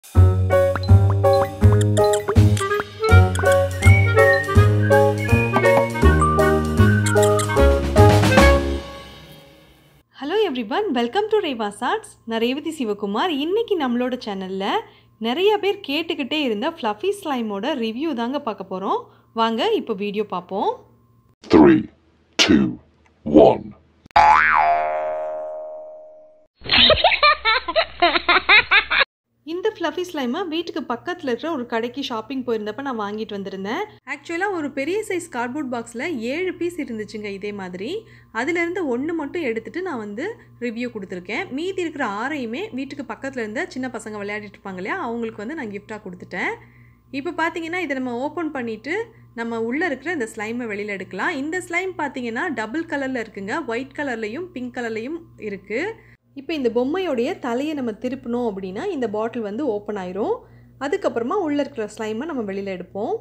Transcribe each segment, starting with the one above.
Hello everyone, welcome to REVA'S. நான் ரேவதி சிவகுமார். இன்னைக்கு நம்மளோட சேனல்ல நிறைய பேர் கேட்டுக்கிட்டே இருந்த fluffy slimeோட ரிவ்யூ தாங்க பார்க்க போறோம். வாங்க இப்போ வீடியோ பாப்போம். 3 2 1 இந்த fluffy slime வீட்டுக்கு பக்கத்துல இருக்கிற ஒரு கடைக்கு ஷாப்பிங் போயிருந்தப்ப நான் வாங்கிட்டு வந்திருந்தேன். ஆக்சுவலா ஒரு பெரிய சைஸ் கார்ட்போர்ட் பாக்ஸ்ல 7 பீஸ் இருந்துச்சுங்க இதே மாதிரி. அதில இருந்து ஒன்னு மட்டும் எடுத்துட்டு நான் வந்து ரிவ்யூ கொடுத்திருக்கேன். மீதி இருக்கிற 6ஐயுமே வீட்டுக்கு பக்கத்துல இருந்த சின்ன பசங்க விளையாடிட்டு இருப்பாங்க இல்லையா, அவங்களுக்கு வந்து நான் gift-ஆ கொடுத்துட்டேன். இப்போ பாத்தீங்கன்னா இத நம்ம ஓபன் பண்ணிட்டு நம்ம உள்ள இருக்கிற இந்த ஸ்லைமை வெளியில எடுக்கலாம். இந்த ஸ்லைம் பாத்தீங்கன்னா டபுள் கலர்ல இருக்குங்க. ஒயிட் கலர்லயும் பிங்க் கலர்லயும் இருக்கு. இப்போ இந்த பொம்மையோடைய தலையை நம்ம திருப்பணும் அப்படினா இந்த பாட்டில் வந்து ஓபன் ஆயிரும். அதுக்கு அப்புறமா உள்ள இருக்கிற ஸ்லைமை நம்ம வெளியில எடுப்போம்.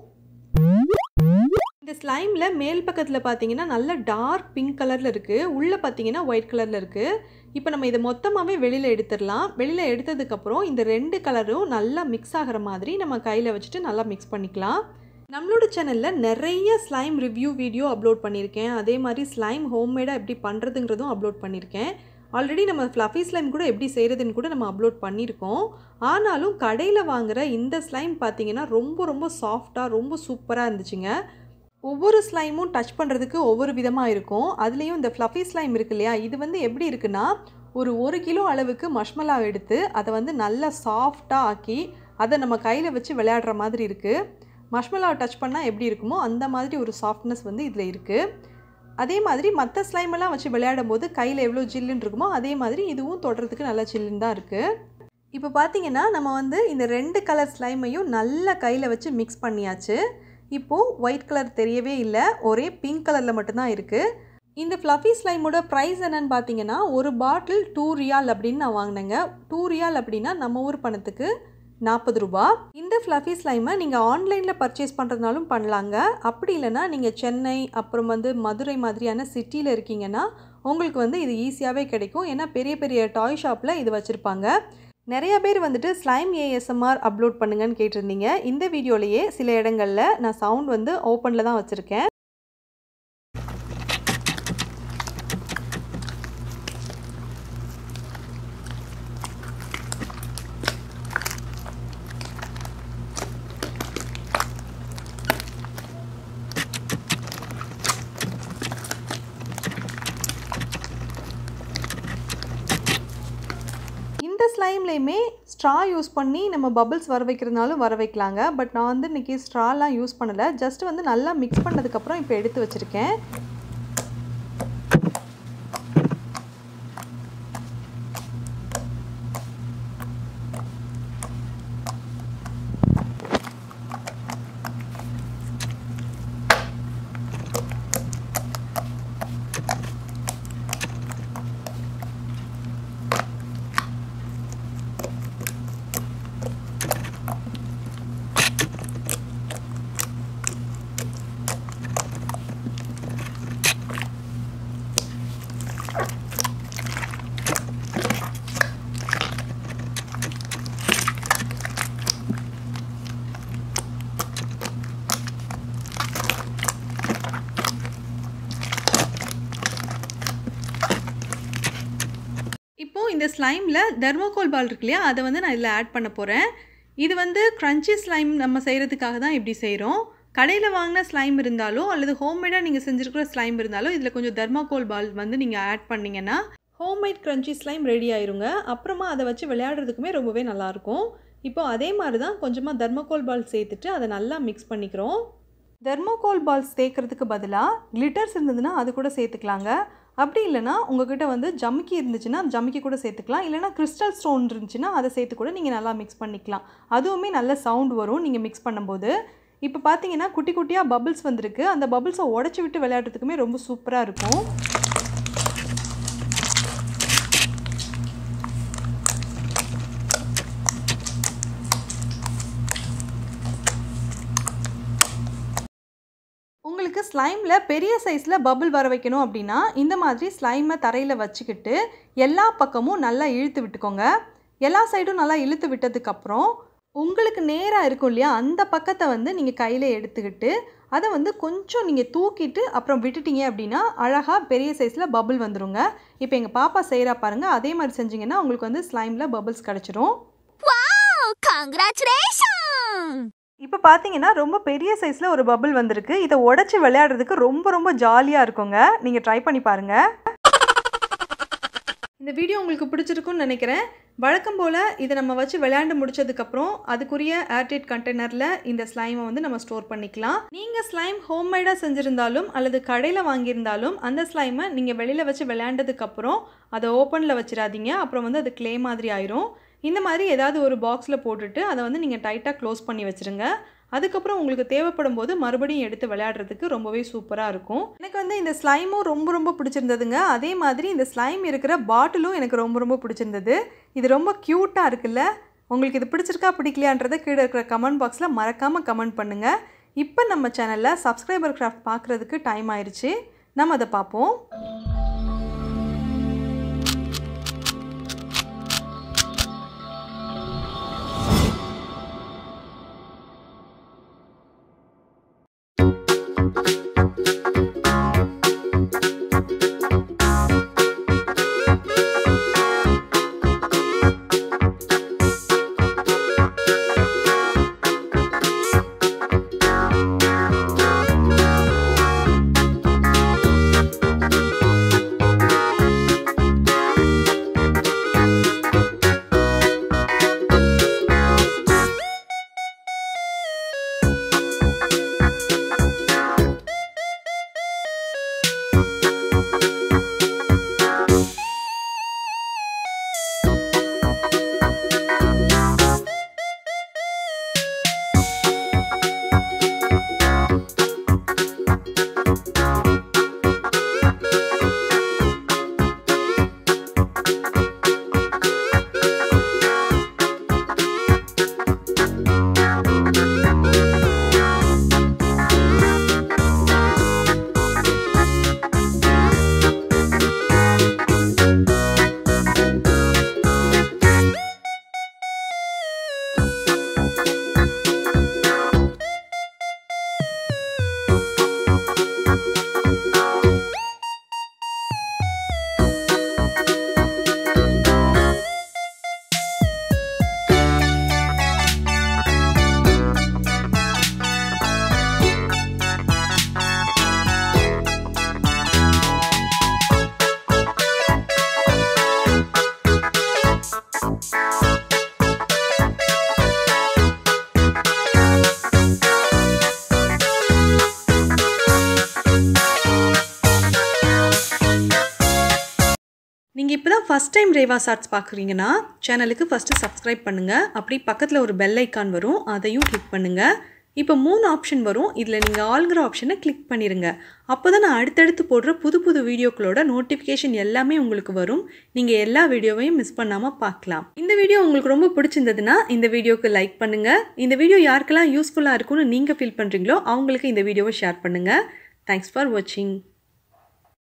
இந்த ஸ்லைம்ல மேல் பக்கத்துல பாத்தீங்கன்னா நல்ல டார்க் பிங்க் கலர்ல இருக்கு. உள்ள பாத்தீங்கன்னா ஒயிட் கலர்ல இருக்கு. இப்போ நம்ம இத மொத்தமாவே வெளியில எடுத்துறலாம். வெளியில எடுத்ததுக்கு அப்புறம் இந்த ரெண்டு கலரும் நல்லா mix ஆகற மாதிரி நம்ம கையில வச்சிட்டு நல்லா mix பண்ணிக்கலாம். நம்மளோட சேனல்ல நிறைய ஸ்லைம் ரிவ்யூ வீடியோ அப்லோட் பண்ணிருக்கேன். அதே மாதிரி ஸ்லைம் ஹோம்மேடா எப்படி பண்றதுங்கறதும் அப்லோட் பண்ணிருக்கேன். ஆல்ரெடி நம்ம fluffy slime கூட எப்படி செய்யறதுன்னு கூட நம்ம அப்லோட் பண்ணிருக்கோம். ஆனாலும் கடையில வாங்குற இந்த ஸ்லைம் பாத்தீங்கன்னா ரொம்ப சாஃப்ட்டா ரொம்ப சூப்பரா இருந்துச்சுங்க. ஒவ்வொரு ஸ்லைமும் டச் பண்றதுக்கு ஒவ்வொரு விதமா இருக்கும். அதுலயும் இந்த fluffy slime இருக்கு இல்லையா, இது வந்து எப்படி இருக்குன்னா ஒரு 1 கிலோ அளவுக்கு மஷ்மலாவை எடுத்து அதை வந்து நல்லா சாஃப்ட்டா ஆக்கி அதை நம்ம கையில வச்சு விளையாடுற மாதிரி இருக்கு. மஷ்மலாவை டச் பண்ணா எப்படி இருக்குமோ அந்த மாதிரி ஒரு சாஃப்ட்னஸ் வந்து இதுல இருக்கு. அதே மாதிரி மற்ற ஸ்லைம் எல்லாம் வச்சு விளையாடும்போது கையில எவ்வளவு ஜில்லுன்னு இருக்குமோ அதே மாதிரி இதுவும் தொடறதுக்கு நல்ல ஜில்லுன்னு தான் இருக்கு. இப்போ பாத்தீங்கன்னா நம்ம வந்து இந்த ரெண்டு கலர் ஸ்லைமையும் நல்லா கையில வச்சு mix பண்ணியாச்சு. இப்போ ஒயிட் கலர் தெரியவே இல்ல, ஒரே பிங்க் கலர்ல மட்டும் தான் இருக்கு. இந்த fluffy slimeோட பிரைஸ் என்னன்னு பாத்தீங்கன்னா ஒரு பாட்டில் 2 ரியால் அப்படினு நான் வாங்குனேங்க. 2 ரியால் அப்படினா நம்ம ஊர் பணத்துக்கு 40 ரூபாய். இந்த fluffy slime நீங்க ஆன்லைன்ல பர்ச்சேஸ் பண்றதுனாலும் பண்ணலாங்க. அப்படி இல்லனா நீங்க சென்னை அப்புறம் வந்து மதுரை மாதிரியான சிட்டில இருக்கீங்கன்னா உங்களுக்கு வந்து இது ஈஸியாவே கிடைக்கும். ஏன்னா பெரிய டாய் ஷாப்ல இது வச்சிருப்பாங்க. நிறைய பேர் வந்துட்டு ஸ்லைம் ASMR அப்லோட் பண்ணுங்கன்னு கேட்டிருந்தீங்க. இந்த வீடியோலயே சில இடங்கள்ல நான் சவுண்ட் வந்து ஓபன்ல தான் வச்சிருக்கேன். இந்த ஸ்லைம்லயுமே ஸ்ட்ரா யூஸ் பண்ணி நம்ம பபிள்ஸ் வர வைக்கிறதுனாலும் வர வைக்கலாங்க. பட் நான் வந்து இன்னைக்கு ஸ்ட்ராலாம் யூஸ் பண்ணல. ஜஸ்ட் வந்து நல்லா மிக்ஸ் பண்ணதுக்கு அப்புறம் இப்போ எடுத்து வச்சிருக்கேன். இப்போ இந்த ஸ்லைம்ல தெர்மோகோல் பால் இருக்கு இல்லையா, அதை வந்து நான் இதில் ஆட் பண்ண போகிறேன். இது வந்து கிரன்ச்சி ஸ்லைம் நம்ம செய்கிறதுக்காக தான் இப்படி செய்கிறோம். கடையில் வாங்கின ஸ்லைம் இருந்தாலோ அல்லது ஹோம்மேடாக நீங்கள் செஞ்சுருக்கிற ஸ்லைம் இருந்தாலோ இதில் கொஞ்சம் தெர்மோகோல் பால் வந்து நீங்கள் ஆட் பண்ணிங்கன்னா ஹோம்மேட் கிரன்ச்சி ஸ்லைம் ரெடி ஆயிருங்க. அப்புறமா அதை வச்சு விளையாடுறதுக்குமே ரொம்பவே நல்லாயிருக்கும். இப்போ அதே மாதிரி தான் கொஞ்சமாக தெர்மோகோல் பால் சேர்த்துட்டு அதை நல்லா மிக்ஸ் பண்ணிக்கிறோம். தெர்மோகோல் பால் சேர்க்கறதுக்கு பதிலாக கிளிட்டர்ஸ் இருந்ததுன்னா அது கூட சேர்த்துக்கலாங்க. அப்படி இல்லைனா உங்ககிட்ட வந்து ஜமிக்கி இருந்துச்சுன்னா ஜமிக்கி கூட சேர்த்துக்கலாம். இல்லைனா கிறிஸ்டல் ஸ்டோன் இருந்துச்சுன்னா அதை சேர்த்து கூட நீங்கள் நல்லா மிக்ஸ் பண்ணிக்கலாம். அதுவுமே நல்ல சவுண்ட் வரும் நீங்கள் மிக்ஸ் பண்ணும்போது. இப்போ பார்த்தீங்கன்னா குட்டி குட்டியாக பபிள்ஸ் வந்திருக்கு. அந்த பபிள்ஸை உடச்சி விட்டு விளையாடுறதுக்குமே ரொம்ப சூப்பராக இருக்கும். உங்களுக்கு ஸ்லைம்ல பெரிய சைஸ்ல பபிள் வர வைக்கணும் அப்படின்னா இந்த மாதிரி ஸ்லைமை தரையில வச்சுக்கிட்டு எல்லா பக்கமும் நல்லா இழுத்து விட்டுக்கோங்க. எல்லா சைடும் நல்லா இழுத்து விட்டதுக்கு அப்புறம் உங்களுக்கு நேராக இருக்கும் இல்லையா, அந்த பக்கத்தை வந்து நீங்கள் கையில் எடுத்துக்கிட்டு அதை வந்து கொஞ்சம் நீங்கள் தூக்கிட்டு அப்புறம் விட்டுட்டீங்க அப்படின்னா அழகாக பெரிய சைஸில் பபிள் வந்துடுங்க. இப்போ எங்கள் பாப்பா செய்கிறா பாருங்கள், அதே மாதிரி செஞ்சிங்கன்னா உங்களுக்கு வந்து ஸ்லைமில் பபிள்ஸ் கிடச்சிரும். இப்போ பார்த்தீங்கன்னா ரொம்ப பெரிய சைஸில் ஒரு பபிள் வந்திருக்கு. இதை உடச்சி விளையாடுறதுக்கு ரொம்ப ஜாலியாக இருக்குங்க. நீங்கள் ட்ரை பண்ணி பாருங்கள். இந்த வீடியோ உங்களுக்கு பிடிச்சிருக்குன்னு நினைக்கிறேன். வழக்கம் போல் இதை நம்ம வச்சு விளையாண்டு முடிச்சதுக்கப்புறம் அதுக்குரிய ஏர்டைட் கண்டெய்னரில் இந்த ஸ்லைமை வந்து நம்ம ஸ்டோர் பண்ணிக்கலாம். நீங்கள் ஸ்லைம் ஹோம்மேடாக செஞ்சுருந்தாலும் அல்லது கடையில் வாங்கியிருந்தாலும் அந்த ஸ்லைமை நீங்கள் வெளியில் வச்சு விளையாண்டதுக்கப்புறம் அதை ஓப்பனில் வச்சிடாதீங்க. அப்புறம் வந்து அது க்ளே மாதிரி ஆயிரும். இந்த மாதிரி ஏதாவது ஒரு பாக்ஸில் போட்டுட்டு அதை வந்து நீங்கள் டைட்டாக க்ளோஸ் பண்ணி வச்சுருங்க. அதுக்கப்புறம் உங்களுக்கு தேவைப்படும் போது மறுபடியும் எடுத்து விளையாடுறதுக்கு ரொம்பவே சூப்பராக இருக்கும். எனக்கு வந்து இந்த ஸ்லைமும் ரொம்ப பிடிச்சிருந்ததுங்க. அதே மாதிரி இந்த ஸ்லைம் இருக்கிற பாட்டிலும் எனக்கு ரொம்ப பிடிச்சிருந்தது. இது ரொம்ப க்யூட்டாக இருக்குல்ல. உங்களுக்கு இது பிடிச்சிருக்கா பிடிக்கலையான்றதை கீழே இருக்கிற கமெண்ட் பாக்ஸில் மறக்காமல் கமெண்ட் பண்ணுங்கள். இப்போ நம்ம சேனலில் சப்ஸ்கிரைபர் கிராஃப்ட் பார்க்குறதுக்கு டைம் ஆயிடுச்சு. நம்ம அதை பார்ப்போம். நீங்கள் இப்போ தான் ஃபஸ்ட் டைம் ரேவாஸ் ஆர்ட்ஸ் பார்க்குறீங்கன்னா சேனலுக்கு ஃபஸ்ட்டு சப்ஸ்கிரைப் பண்ணுங்கள். அப்படி பக்கத்தில் ஒரு பெல் ஐக்கான் வரும், அதையும் கிளிக் பண்ணுங்கள். இப்போ 3 ஆப்ஷன் வரும். இதில் நீங்கள் ஆல்கிற ஆப்ஷனை கிளிக் பண்ணிடுங்க. அப்போ தான் நான் அடுத்தடுத்து போடுற புது வீடியோக்களோட நோட்டிஃபிகேஷன் எல்லாமே உங்களுக்கு வரும். நீங்கள் எல்லா வீடியோவையும் மிஸ் பண்ணாமல் பார்க்கலாம். இந்த வீடியோ உங்களுக்கு ரொம்ப பிடிச்சிருந்ததுன்னா இந்த வீடியோக்கு லைக் பண்ணுங்கள். இந்த வீடியோ யாருக்கெல்லாம் யூஸ்ஃபுல்லாக இருக்கும்னு நீங்கள் ஃபீல் பண்ணுறீங்களோ அவங்களுக்கு இந்த வீடியோவை ஷேர் பண்ணுங்கள். தேங்க்ஸ் ஃபார் வாட்சிங்.